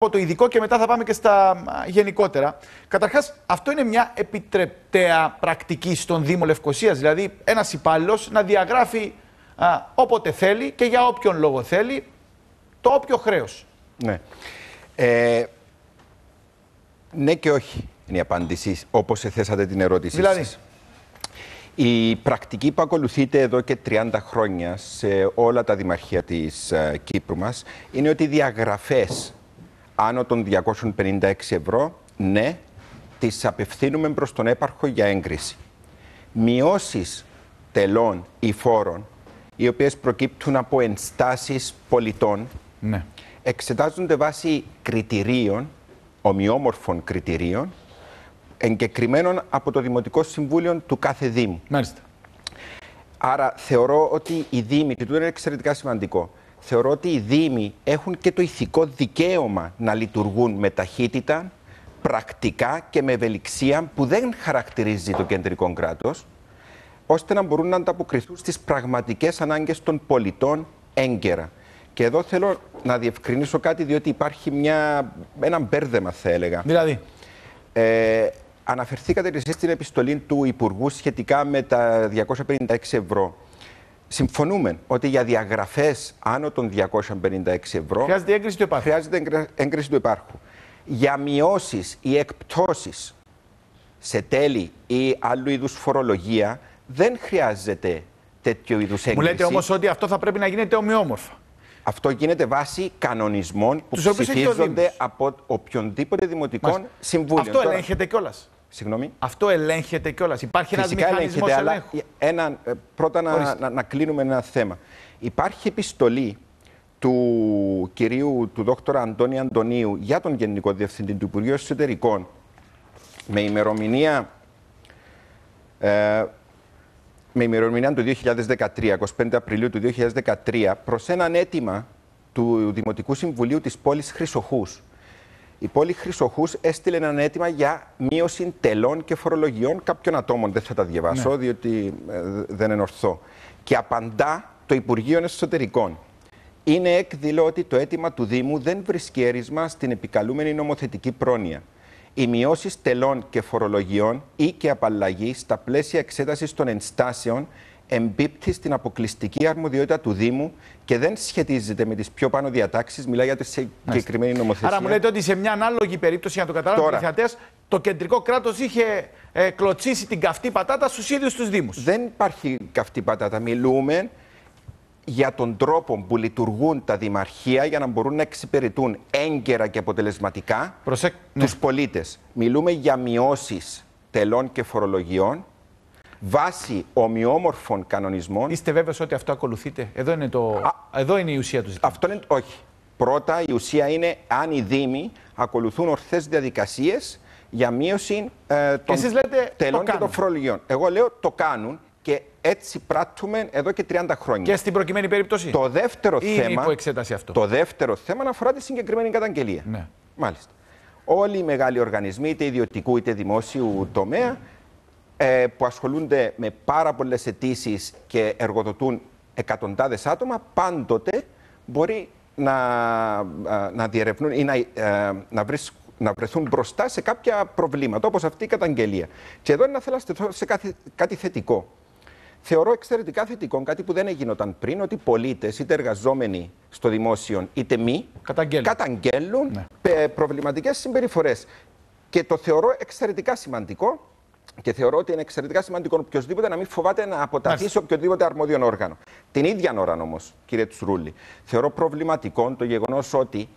πω το ειδικό και μετά θα πάμε και στα γενικότερα. Καταρχάς, αυτό είναι μια επιτρεπτέα πρακτική στον Δήμο Λευκωσίας. Δηλαδή, ένας υπάλληλος να διαγράφει όποτε θέλει και για όποιον λόγο θέλει το όποιο χρέος. Ναι. Ναι και όχι είναι η απάντηση, όπως θέσατε την ερώτησή σας. Η πρακτική που ακολουθείται εδώ και 30 χρόνια σε όλα τα δημαρχία της Κύπρου μας είναι ότι οι διαγραφές άνω των 256 ευρώ, ναι, τις απευθύνουμε προς τον έπαρχο για έγκριση. Μειώσεις τελών ή φόρων, οι οποίες προκύπτουν από ενστάσεις πολιτών, ναι, εξετάζονται βάσει κριτηρίων, ομοιόμορφων κριτηρίων, εγκεκριμένων από το Δημοτικό Συμβούλιο του κάθε Δήμου. Μάλιστα. Άρα θεωρώ ότι οι Δήμοι, και τούτο είναι εξαιρετικά σημαντικό, θεωρώ ότι οι Δήμοι έχουν και το ηθικό δικαίωμα να λειτουργούν με ταχύτητα, πρακτικά και με ευελιξία που δεν χαρακτηρίζει το κεντρικό κράτος, ώστε να μπορούν να ανταποκριθούν στις πραγματικές ανάγκες των πολιτών έγκαιρα. Και εδώ θέλω να διευκρινίσω κάτι, διότι υπάρχει ένα μπέρδεμα, θα έλεγα. Δηλαδή. Αναφερθήκατε και εσείς στην επιστολή του Υπουργού σχετικά με τα 256 ευρώ. Συμφωνούμε ότι για διαγραφές άνω των 256 ευρώ χρειάζεται έγκριση του υπάρχου. Χρειάζεται έγκριση του υπάρχου. Για μειώσεις ή εκπτώσεις σε τέλη ή άλλου είδους φορολογία δεν χρειάζεται τέτοιο είδους έγκριση. Μου λέτε όμως ότι αυτό θα πρέπει να γίνεται ομοιόμορφα. Αυτό γίνεται βάσει κανονισμών που ψηφίζονται από οποιονδήποτε δημοτικό συμβούλιο. Αυτό ελέγχεται κιόλας. Συγγνώμη. Αυτό ελέγχεται κιόλας. Υπάρχει ένας μηχανισμός ελέγχου. Πρώτα να κλείνουμε ένα θέμα. Υπάρχει επιστολή του κυρίου του Δόκτωρα Αντώνη Αντωνίου για τον Γενικό Διευθυντή του Υπουργείου Εσωτερικών με ημερομηνία του 2013, 25 Απριλίου του 2013, προς έναν αίτημα του Δημοτικού Συμβουλίου της πόλης Χρυσοχούς. Η πόλη Χρυσοχούς έστειλε ένα αίτημα για μείωση τελών και φορολογιών κάποιων ατόμων. Δεν θα τα διαβάσω, ναι, διότι δεν είναι ορθό. Και απαντά το Υπουργείο Εσωτερικών. Είναι έκδηλο ότι το αίτημα του Δήμου δεν βρίσκει έρισμα στην επικαλούμενη νομοθετική πρόνοια. Οι μειώσεις τελών και φορολογιών ή και απαλλαγή στα πλαίσια εξέτασης των ενστάσεων εμπίπτει στην αποκλειστική αρμοδιότητα του Δήμου και δεν σχετίζεται με τις πιο πάνω διατάξεις. Μιλάει για τη συγκεκριμένη νομοθεσία. Άρα μου λέτε ότι σε μια ανάλογη περίπτωση, για να το καταλάβουν οι θεατές, το κεντρικό κράτος είχε κλωτσίσει την καυτή πατάτα στους ίδιους τους Δήμους. Δεν υπάρχει καυτή πατάτα. Μιλούμε για τον τρόπο που λειτουργούν τα δημαρχία για να μπορούν να εξυπηρετούν έγκαιρα και αποτελεσματικά τους πολίτες. Μιλούμε για μειώσεις τελών και φορολογιών βάσει ομοιόμορφων κανονισμών. Είστε βέβαιος ότι αυτό ακολουθείτε? Εδώ είναι η ουσία του ζητήματος. Αυτό είναι, όχι. Πρώτα η ουσία είναι αν οι Δήμοι ακολουθούν ορθές διαδικασίες για μείωση των τελών και των φορολογιών. Εγώ λέω το κάνουν. Και έτσι πράττουμε εδώ και 30 χρόνια. Και στην προκειμένη περίπτωση. Το δεύτερο θέμα αφορά τη συγκεκριμένη καταγγελία. Ναι. Μάλιστα. Όλοι οι μεγάλοι οργανισμοί, είτε ιδιωτικού είτε δημόσιου τομέα, που ασχολούνται με πάρα πολλές αιτήσεις και εργοδοτούν εκατοντάδες άτομα, πάντοτε μπορεί να διερευνούν ή να βρεθούν μπροστά σε κάποια προβλήματα, όπως αυτή η καταγγελία. Και εδώ είναι να θέλω να στεθώ σε κάτι θετικό. Θεωρώ εξαιρετικά θετικό, κάτι που δεν έγινοταν πριν, ότι πολίτες, είτε εργαζόμενοι στο δημόσιο, είτε μη, καταγγέλουν προβληματικές συμπεριφορές. Και το θεωρώ εξαιρετικά σημαντικό και θεωρώ ότι είναι εξαιρετικά σημαντικό οποιοδήποτε να μην φοβάται να αποταθεί σε οποιοδήποτε αρμόδιον όργανο. Την ίδια ώρα όμως, κύριε Τσουρούλη, θεωρώ προβληματικό το γεγονός ότι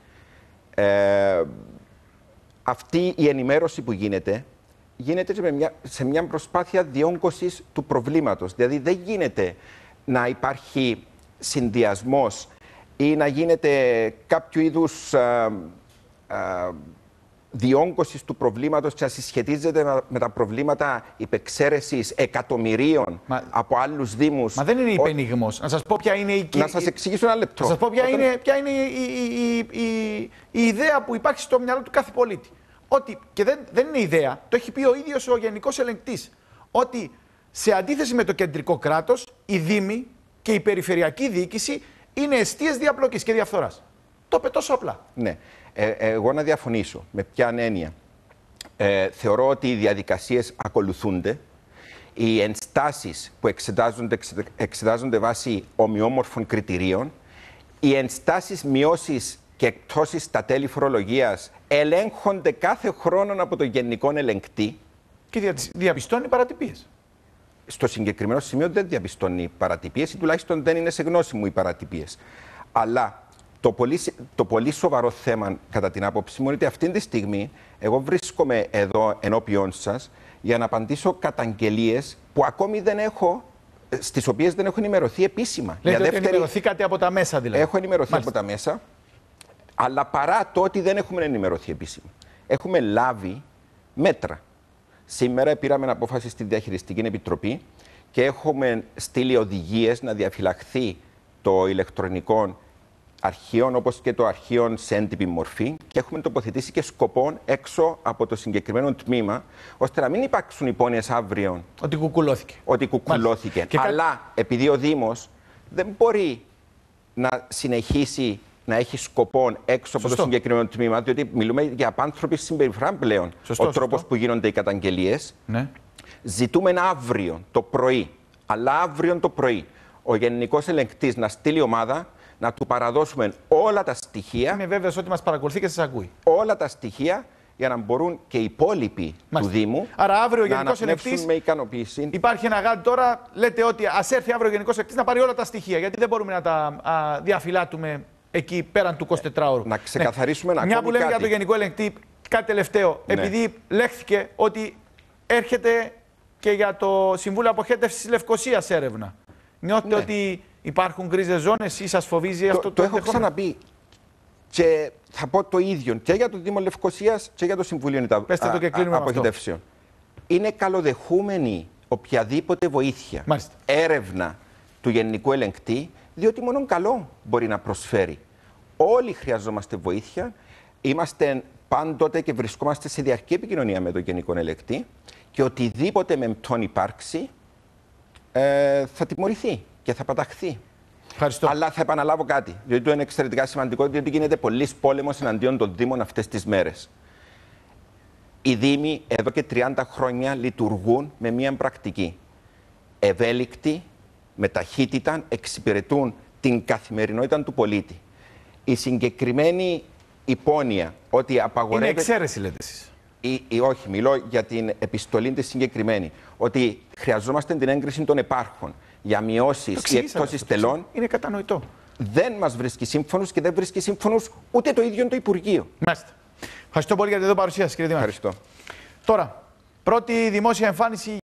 αυτή η ενημέρωση που γίνεται σε μια προσπάθεια διόγκωσης του προβλήματος. Δηλαδή δεν γίνεται να υπάρχει συνδυασμός ή να γίνεται κάποιο είδους διόγκωσης του προβλήματος και να συσχετίζεται με τα προβλήματα υπεξαίρεσης εκατομμυρίων από άλλους δήμους. Μα δεν είναι υπενιγμός. Να σας πω ποια είναι η... Να σας εξηγήσω ένα λεπτό. Να σας πω ποια είναι η ιδέα που υπάρχει στο μυαλό του κάθε πολίτη. Ότι, και δεν είναι ιδέα, το έχει πει ο ίδιος ο Γενικός Ελεγκτής, ότι σε αντίθεση με το κεντρικό κράτος, οι Δήμοι και η περιφερειακή διοίκηση είναι εστίες διαπλοκής και διαφθοράς. Το είπε τόσο απλά. Ναι. Εγώ να διαφωνήσω. Με ποια έννοια? Θεωρώ ότι οι διαδικασίες ακολουθούνται. Οι ενστάσεις που εξετάζονται βάσει ομοιόμορφων κριτηρίων. Οι ενστάσεις, μειώσεις και εκτόσεις στα τέλη φορολογίας ελέγχονται κάθε χρόνο από τον Γενικό Ελεγκτή. Και διαπιστώνει παρατυπίες. Στο συγκεκριμένο σημείο δεν διαπιστώνει παρατυπίες ή τουλάχιστον δεν είναι σε γνώση μου οι παρατυπίες. Αλλά το πολύ σοβαρό θέμα, κατά την άποψή μου, είναι ότι αυτή τη στιγμή εγώ βρίσκομαι εδώ ενώπιον σας για να απαντήσω καταγγελίες που ακόμη δεν έχω, στις οποίες δεν έχω ενημερωθεί επίσημα. Λέτε ότι ενημερωθήκατε από τα μέσα δηλαδή. Έχω ενημερωθεί από τα μέσα, αλλά παρά το ότι δεν έχουμε ενημερωθεί επίσημα. Έχουμε λάβει μέτρα. Σήμερα πήραμε απόφαση στη Διαχειριστική Επιτροπή και έχουμε στείλει οδηγίες να διαφυλαχθεί το ηλεκτρονικό αρχείο, όπως και το αρχείο σε έντυπη μορφή, και έχουμε τοποθετήσει και σκοπών έξω από το συγκεκριμένο τμήμα, ώστε να μην υπάρξουν υπόνοιες αύριο ότι κουκουλώθηκε. Ότι κουκουλώθηκε. Αλλά επειδή ο Δήμος δεν μπορεί να συνεχίσει να έχει σκοπών έξω από το συγκεκριμένο τμήμα, διότι μιλούμε για απάνθρωπη συμπεριφορά πλέον. Ο τρόπος που γίνονται οι καταγγελίες. Ναι. Ζητούμε αύριο το πρωί, αλλά αύριο το πρωί, ο Γενικός Ελεγκτής να στείλει ομάδα, να του παραδώσουμε όλα τα στοιχεία. Είμαι βέβαιος ότι μας παρακολουθεί και σας ακούει. Όλα τα στοιχεία για να μπορούν και οι υπόλοιποι του Δήμου. Άρα αύριο ο να Γενικός Ελεγκτής. Με ικανοποίηση. Υπάρχει ένα γάντι τώρα, λέτε ότι ας έρθει αύριο ο Γενικός Ελεγκτής να πάρει όλα τα στοιχεία. Γιατί δεν μπορούμε να τα διαφυλάτουμε εκεί πέραν του 24ωρου. Να ξεκαθαρίσουμε ένα Μια που λέμε για τον Γενικό Ελεγκτή, κάτι τελευταίο. Ναι. Επειδή λέχθηκε ότι έρχεται και για το Συμβούλιο Αποχέτευσης της Λευκωσίας έρευνα. Νιώθετε ότι υπάρχουν γκρίζες ζώνες ή σας φοβίζει αυτό το έχω ξαναπεί. Και θα πω το ίδιο και για το Δήμο Λευκωσίας και για το Συμβούλιο Αποχετεύσεων. Είναι καλοδεχούμενη οποιαδήποτε βοήθεια, έρευνα του Γενικού Ελεγκτή, διότι μόνο καλό μπορεί να προσφέρει. Όλοι χρειαζόμαστε βοήθεια. Είμαστε πάντοτε και βρισκόμαστε σε διαρκή επικοινωνία με τον Γενικό Ελεγκτή και οτιδήποτε μεμπτόν υπάρξει θα τιμωρηθεί και θα παταχθεί. Ευχαριστώ. Αλλά θα επαναλάβω κάτι, διότι το είναι εξαιρετικά σημαντικό, διότι γίνεται πολλής πόλεμος εναντίον των Δήμων αυτές τις μέρες. Οι Δήμοι εδώ και 30 χρόνια λειτουργούν με μία πρακτική. Ευέλικτοι, με ταχύτητα, εξυπηρετούν την καθημερινότητα του πολίτη. Η συγκεκριμένη υπόνοια ότι απαγορεύεται. Είναι εξαίρεση, λέτε εσείς. Όχι, μιλώ για την επιστολή τη συγκεκριμένη. Ότι χρειαζόμαστε την έγκριση των επάρχων για μειώσεις ή εκτόσεις τελών. Είναι κατανοητό. Δεν μας βρίσκει σύμφωνους και δεν βρίσκει σύμφωνους ούτε το ίδιο το Υπουργείο. Μάλιστα. Ευχαριστώ πολύ για την εδώ παρουσίαση, κύριε Δήμαρχε. Ευχαριστώ. Τώρα, πρώτη δημόσια εμφάνιση.